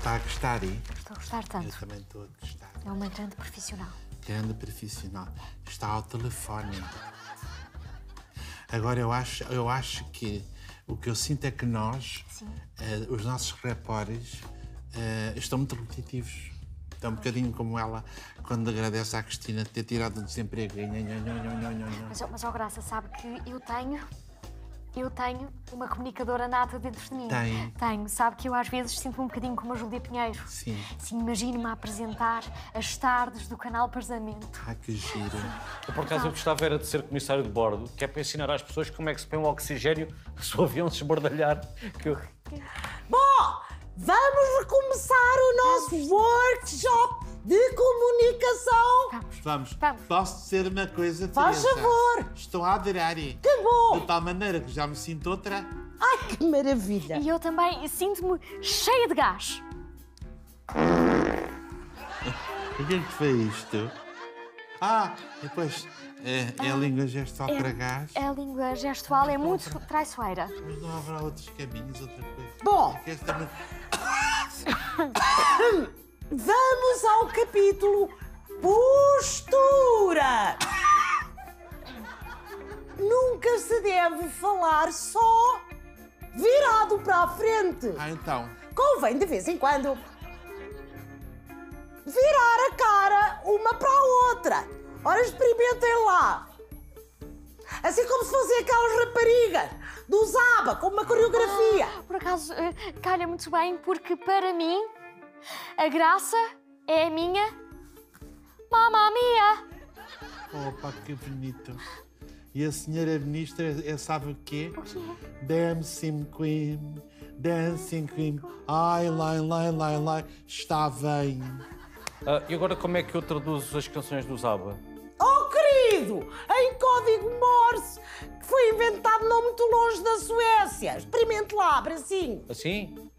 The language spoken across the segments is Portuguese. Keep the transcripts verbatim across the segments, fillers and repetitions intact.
Está a gostar, hein? Estou a gostar tanto. Eu também estou a gostar. É uma grande profissional. Grande profissional. Está ao telefone. Agora, eu acho, eu acho que o que eu sinto é que nós, uh, os nossos repórteres, uh, estão muito repetitivos. Estão um bocadinho como ela, quando agradece à Cristina ter tirado o desemprego. Mas, mas, ó Graça, sabe que eu tenho... Eu tenho uma comunicadora nata dentro de mim. Tem? Tenho. Sabe que eu às vezes sinto-me um bocadinho como a Júlia Pinheiro. Sim. Sim, imagino-me a apresentar as tardes do canal Parlamento. Ah, que giro. Eu, por acaso, eu gostava era de ser comissário de bordo, que é para ensinar às pessoas como é que se põe um oxigênio se o avião se esbardalhar. Que eu... Bom, vamos recomeçar o nosso workshop de comunicação. Vamos. Vamos. Vamos. Posso dizer uma coisa, Faz Teresa? favor. Estou a adorar. Que bom. De tal maneira que já me sinto outra. Ai, que maravilha. E eu também sinto-me cheia de gás. O que é que foi isto? Ah, depois é, é a língua gestual para gás. A língua gestual é muito traiçoeira. Mas não haverá outros caminhos, outra coisa? Bom. Que esta não... Vamos ao capítulo postura. Nunca se deve falar só virado para a frente. Ah, então. Convém de vez em quando virar a cara uma para a outra. Ora, experimentem lá. Assim como se fossem aquelas raparigas do Zaba, com uma coreografia. Ah, por acaso, eh, calha muito bem, porque para mim, a Graça é a minha mamma mia. Opa, que bonito. E a senhora ministra é, sabe o quê? O quê? Dancing Queen, Dancing Queen. Ai, lai, lai, lai, lai. Está bem. Ah, e agora como é que eu traduzo as canções do Zaba? Oh, querido! Em código Morse, que foi inventado não muito longe da Suécia. Experimente lá, bracinho. Assim?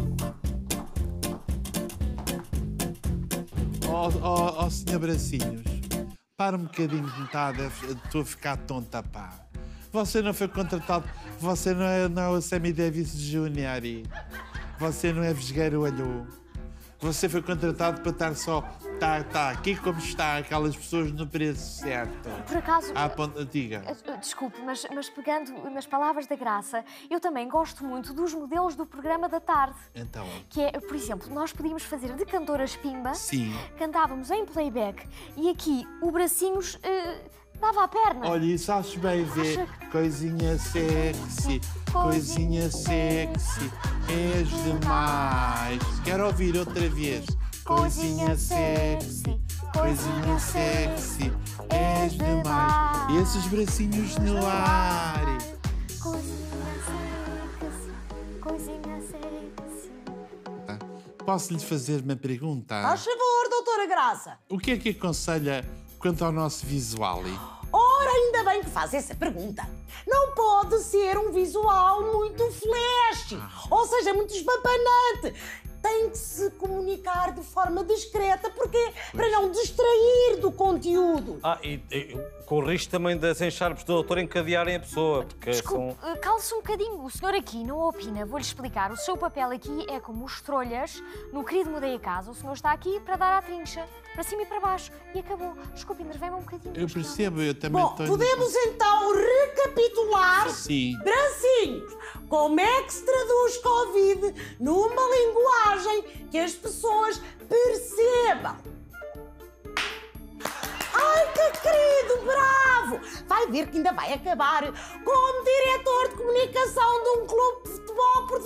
Oh, oh, oh, senhor Bracinhos, para um bocadinho de metade, estou a ficar tonta, pá. Você não foi contratado, você não é, não é o Sammy Davis Júnior Você não é vesgueiro olho. Você foi contratado para estar só, tá, tá, aqui como está, aquelas pessoas no preço certo. Por acaso... À ponta, diga. Eh, Desculpe, mas, mas pegando nas palavras da Graça, eu também gosto muito dos modelos do programa da tarde. Então. Que é, por exemplo, nós podíamos fazer de cantoras pimba, Sim. cantávamos em playback e aqui o Bracinhos eh, dava a perna. Olha, isso acho bem ver. Acha- Coisinha sexy, coisinha sexy, és demais. Quero ouvir outra vez. Coisinha sexy, coisinha sexy, és demais. E esses bracinhos no ar. Coisinha sexy, coisinha sexy. Posso lhe fazer uma pergunta? Faz favor, doutora Graça. O que é que aconselha quanto ao nosso visual? Ora, ainda bem que faz essa pergunta. Não pode ser um visual muito flash, ou seja, muito espampanante. Tem que se comunicar de forma discreta, porque para não distrair do conteúdo. Ah, e, e com o risco também das encharpes do doutor encadearem a pessoa, porque Desculpe, são... eh, cale-se um bocadinho. O senhor aqui não opina. Vou-lhe explicar. O seu papel aqui é como os trolhas no Querido Mudei a Casa. O senhor está aqui para dar à trincha, para cima e para baixo. E acabou. Desculpe, enervei-me um bocadinho. Eu percebo, eu também Bom, estou... podemos então recapitular, Sim. bracinhos, como é que se traduz Covid numa linguagem que as pessoas percebam. Ai, que querido, bravo! Vai ver que ainda vai acabar como diretor de comunicação de um clube de futebol